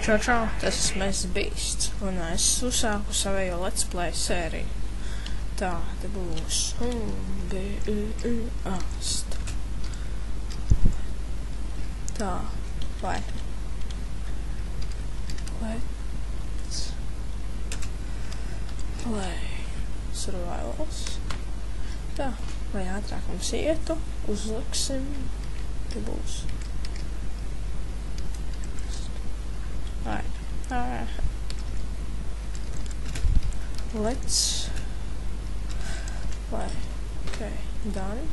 Čau, tas esmu es Beast, un es uzsāku savējo Let's Play sēriju. Tā, te būs ast. Tā, vai. Let's Play Survivals. Tā, lai ātrāk mums ietu, uzliksim, te būs. Alright. Let's play. Okay, done.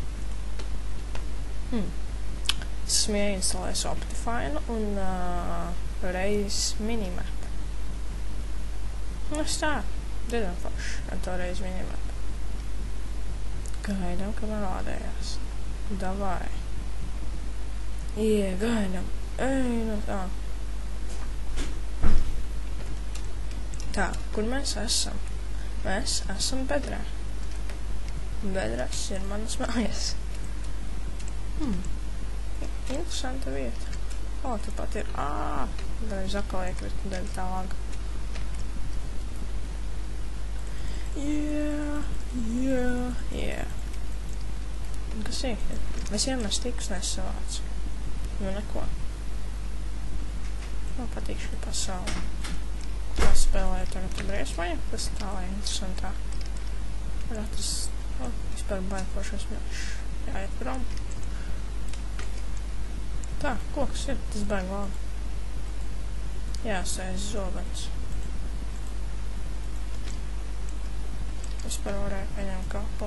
Esmu ieinstalējis Optifine un reiz minimap. Nu, tā, diezgan forši ar to reiz minimap. Gaidām, kamēr lādējās. Davai. Gaidām. Nu tā. Tā, kur mēs esam? Mēs esam bedrē. Bedrēs ir manas mājas. Interesanta vieta. Tāpat ir, daļai atkal iekrita daļa tālāk. Kas ir? Es vienmēr stikus nesavācu. Nu, neko. Man patīk šī pasaule. Spēlēju tagad briesmaju, tas tā lai interesantā. Tas, vispār baigpošos mēnešs. Jāiet prom. Tā, koks ir, tas baig labi. Jāsēs zobens. Vispār varēju paņemt kapu.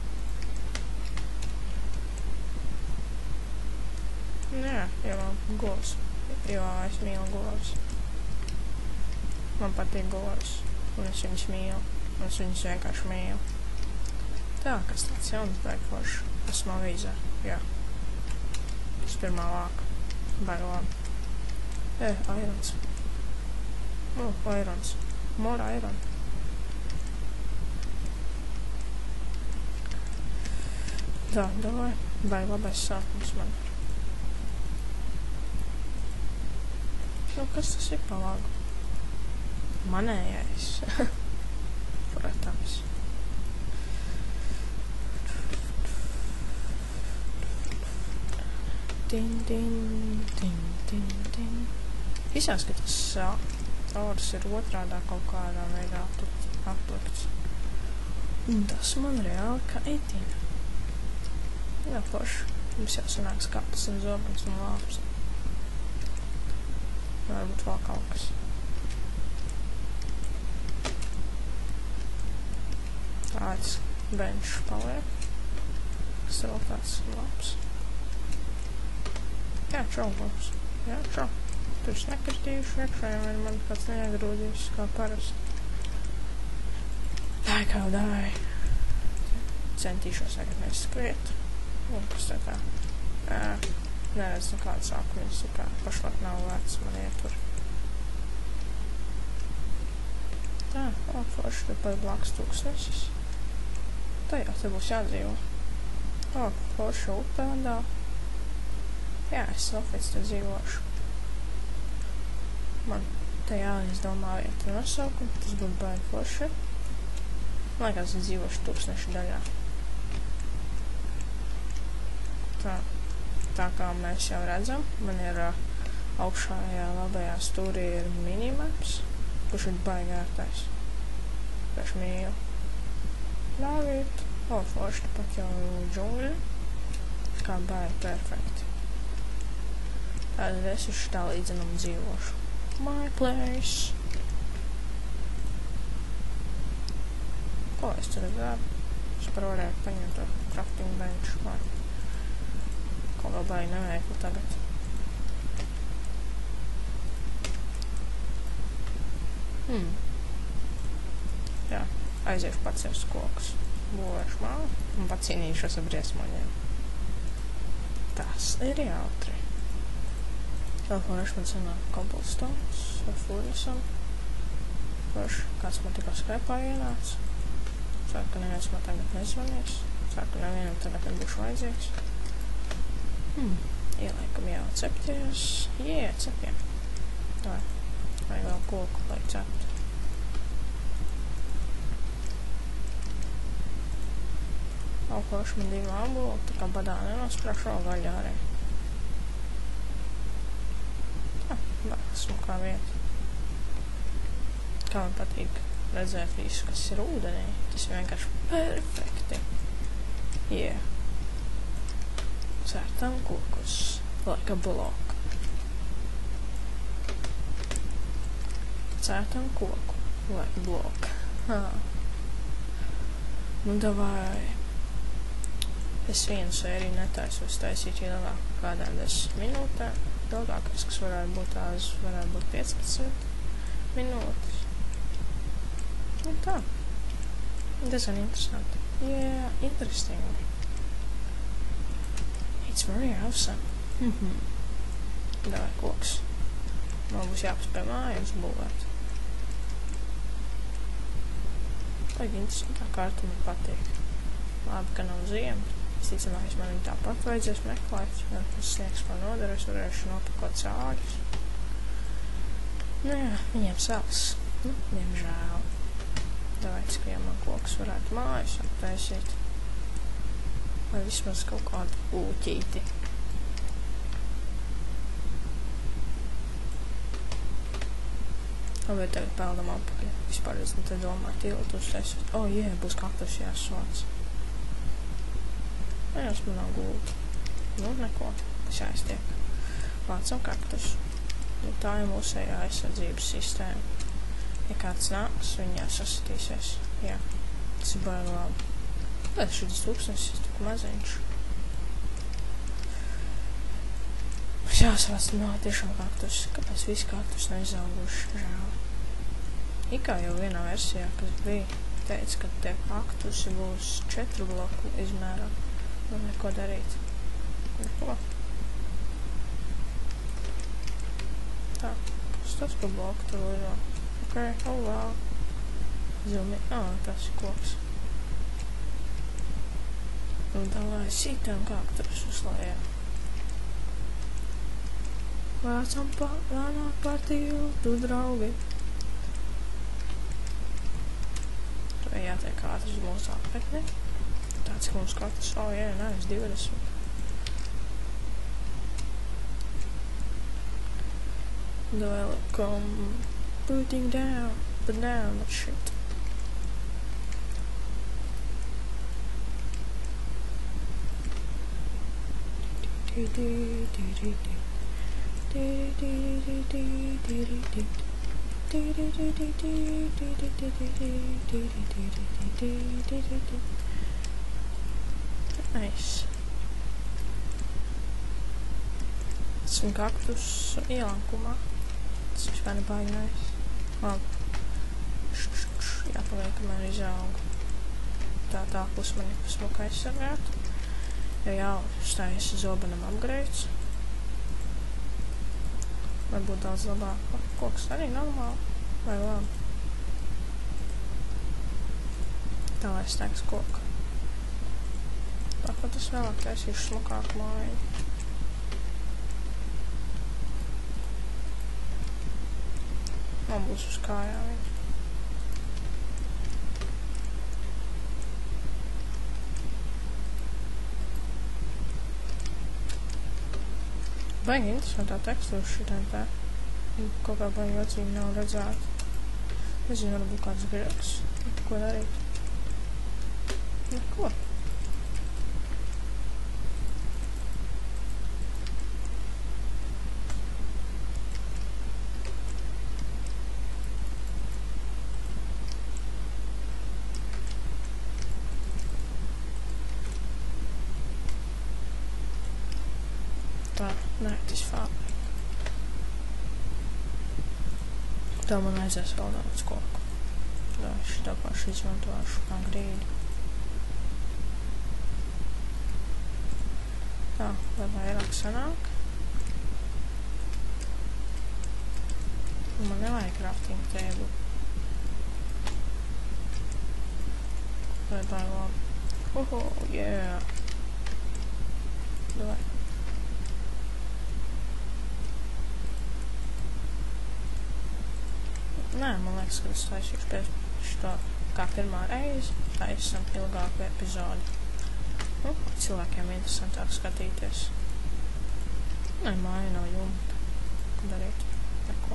Jā, man govs. Jo es mīlu govs. Man patīk govs, un es viņus mīlu, un es viņus vienkārši mīlu. Tā, kas tāds jauns baigforši. Esmu avīzē, jā. Tas pirmā vāka. Baiglam. Irons. Irons. More iron. Tā, davai. Baig labais sākums man. Nu, kas tas ir palāgu? Manējais. Protams. Izsās, ka tas tauras ir otrādā kaut kādā veidā aplikts. Un tas man reāli kaitina. Jā, forši. Mums jau sanāks kapas un zobens un lāps. Varbūt vēl kaut kas. Tāds benčs paliek. Kas ir vēl tāds labs. Jā, čau, labs. Jā, čau. Tu esi nekritījuši iekšā, ja man kāds neiegrūdījis, kā parasti. Tā kā dāj. Centīšos tagad neskriet. Un kas tā? Neredz nekādu sākumus, kā pašlaik nav vērts man ietur. Tā, forši, tad pat blakus tūkstnesis. Tā jau te būs jādzīvo. Forša upēdā. Jā, es nofic te dzīvošu. Man te jāizdomā vieta nosaukumu, tas būtu baigi forši. Man liekas, es dzīvošu tūkstnešu daļā. Tā kā mēs jau redzam, man ir augšājā labajā stūrī ir minimaps, kurš ir baigi ērtais. Kurš mīlu. Love it. Forši, tāpat jau džungļi. Kā baigi perfekti. Tātad es uz šitā līdzenam dzīvošu. My place. Ko es tur daru? Es par varētu paņemt to crafting bench. Ko vēl baigi neveikli tagad. Jā, aiziešu pats jau kokus. Būvēšu mālu un pacīnīšos ar briesmoņiem. Tas ir jautri. Vēl forši man sanāk cobblestones ar furnisam. Forši, kāds man tikko skrēpā ienāca. Ceru, ka neviens man tagad nezvanīs. Ceru, ka nevienam tagad nebūšu vajadzīgs. Ieliekam jau cepties. Cepjam. Tā. Vai vēl koku, lai ceptu. Aukoši man 2 ābolu, tā kā badā nenosprašo gaļā arī. Tā, smukā vieta. Kā man patīk redzēt visu, kas ir ūdenī. Tas ir vienkārši perfekti. Yeah. Cērtam kokus. Like a block. Cērtam koku. Like a block. Nu, davai. Es vienu sēriju netaisos taisīt ilgāk kādām 10 minūtēm. Ilgākais, kas varētu būt tās, varētu būt 15 minūtes. Nu tā. Diezgan interesanti. Yeah, interesting. It's very awesome. Davai koks. Man būs jāpaspēj mājās būvēt. Vajag interesantā kārta man patīk. Labi, ka nav ziema. Visticamāk, man viņu tāpat vajadzēs meklēt. Ja tas sniegs man nodara, es varēšu nopakot cāļus. Nu jā, viņiem savs. Nu, diemžēl. Tāpēc, ka ja man koks varētu mājas aptaisīt. Vai vismaz kaut kādu ūķīti. Labi, tagad peldam apakaļ. Vispār es te domāju, tiltu uztaisīt. Būs kaktus jāsvāc. Jums man nav gulta. Nu, neko. Tas jāiztiek. Vācam kaktus. Nu, tā ir mūsējā aizsardzības sistēma. Ja kāds nāks, viņi jāsasatīsies. Jā. Tas ir baigi labi. Bet šis tūkstnesis ir tik maziņš. Mums jāsavāc no tiešām kaktus. Kāpēc visi kaktus neizauguši? Žēl. Ikā jau vienā versijā, kas bija, teica, ka tie kaktusi būs 4 bloku izmērā. Nu, neko darīt. Neko. Tā, kas tas pa bloku tur lido? Ok, wow. Zumi, tas ir koks. Nu, davai sītām kaktus uz lejā. Vācam lēnāk par tiltu, draugi. Vai jātiek ātri uz mūsu apmetni? Tāds, ka mums katrs, nevis 20. Welcome, putting down that shit. Nice. Esmu kaktus ielankumā. Tas vispār nebaigi nice. Labi. Jāpaliek, ka man izaug. Tā pus man ir smuka aizsargāt. Jo jāuzstājas zobenam upgrades. Vai būtu daudz labāk. Koks arī normāli. Vai labi. Tā lai stēgs koku. Tāpat es vēlāk taisīšu smukāku māju. Man būs uz kājām viņa. Baigi interesantā tekstūra šitiem tā. Kaut kā baigi vecīgi nav redzēta. Nezinu, varbūt kāds grēks. Ko darīt? Neko. Tā, nē, tas fābi. Tā man aizies vēl daudz koku. Tā, šitā pašu izmantošu kā grīdu. Tā, lai vairāk sanāk. Man nevajag crafting table. Vai labi. Yeah. Davai. Nē, man liekas, ka es taisīšu pēc šo kā pirmā reize taisam ilgāku epizodi. Nu, cilvēkiem interesantāk skatīties. Nē, māja nav jumta. Ko darīt? Neko.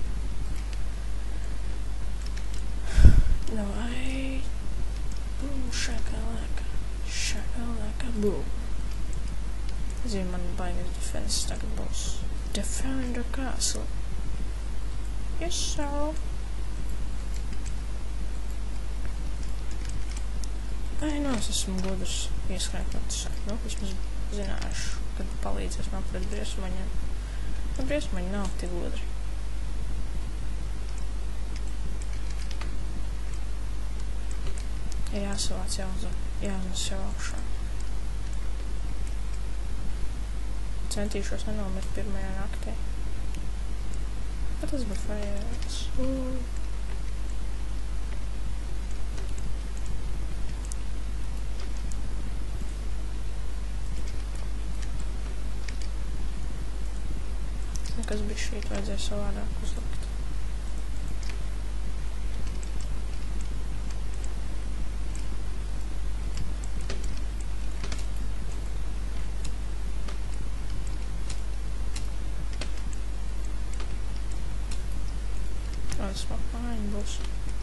Davai. Boom, shakalaka. Shakalaka, boom. Zinu, man baigas defenses tagad būs. Defend the castle. Yes, sir. Ai, nu, es esmu gudrs ieskrēknots. Nu, vismaz zināšu, kad palīdzēs man pret briesmaņiem. Nu, briesmaņi nav tik gudri. Ir jāsavāc jāuznes sev augšā. Centīšos nenomirt pirmajā naktī. Bet tas būtu vajadzēs. Nekas bija šīt, vajadzēja savādāk uzlikt. Tas vēl fāņi būs.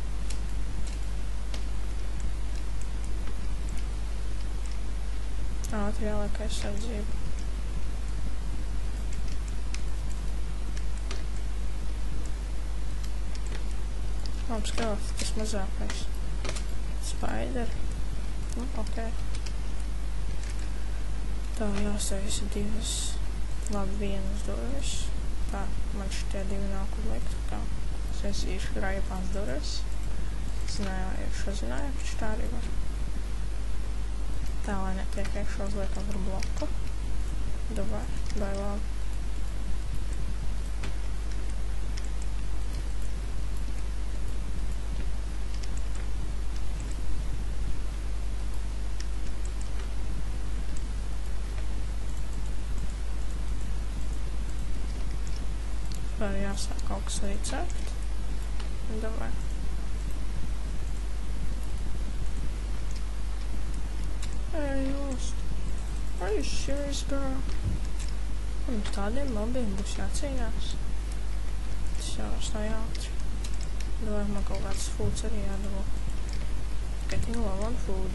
Ātri jāliek aizsardzību. Labs galvs, tas mazākais. Spaideri. Nu, ok. Tā jāstājas divas, labi vienas durvis. Tā, man šitie divi nav kur likt. Kā es īši grājapās durvis. Zināju, taču tā arī var. Tā, lai netiek iekšā uzliekam ar bloku. Davai, labi. Var jāsāk kaut kas arī cert. Davai. Ej, nost. Are you serious, girl? Un tādiem mobiem būs jācīnās. Tas jau vairs nav jautri. Davai, man kaut kāds foods arī jādavo. Getting low on food.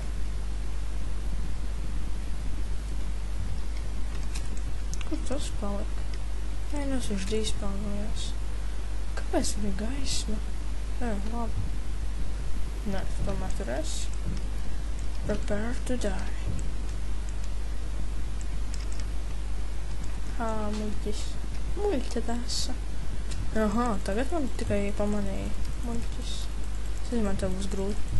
Kur tas palika? Ai, es viņš dīspalvojās. Kāpēc bija gaisma? Nē, labi. Nē, tomēr tur esi. Prepare to die. Ā, muļķis. Muļķa desa. Aha, tagad man tikai pamanīja. Muļķis. Es nezinu, man tev būs grūti.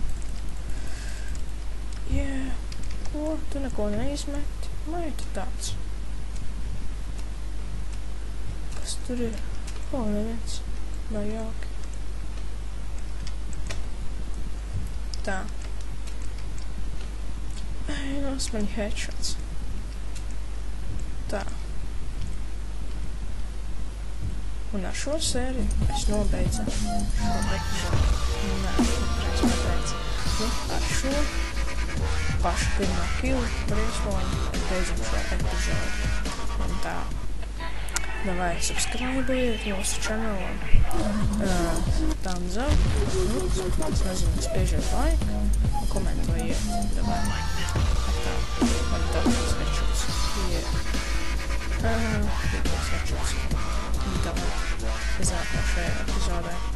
Ko? Tu neko neizmeti? Vai tu tāds? Kas tur ir? O, neviens. Vai jauki. Tā. Ai, nos man headshots. Tā. Un ar šo sēriju es nobeidzu šo epizodu. Nē, reiz pateicu. Nu, ar šo pašu pirmā kilu briesmoņu es beidzam šo epizodu. Un tā. Davai, subscribe-iet mūsu channel. Thumbs up. Nu, es nezinu, spiežiet like. Komentojiet. Davai. Tā. Man tāds headshots. Headshots. Davai. Uz nākošajā epizodē.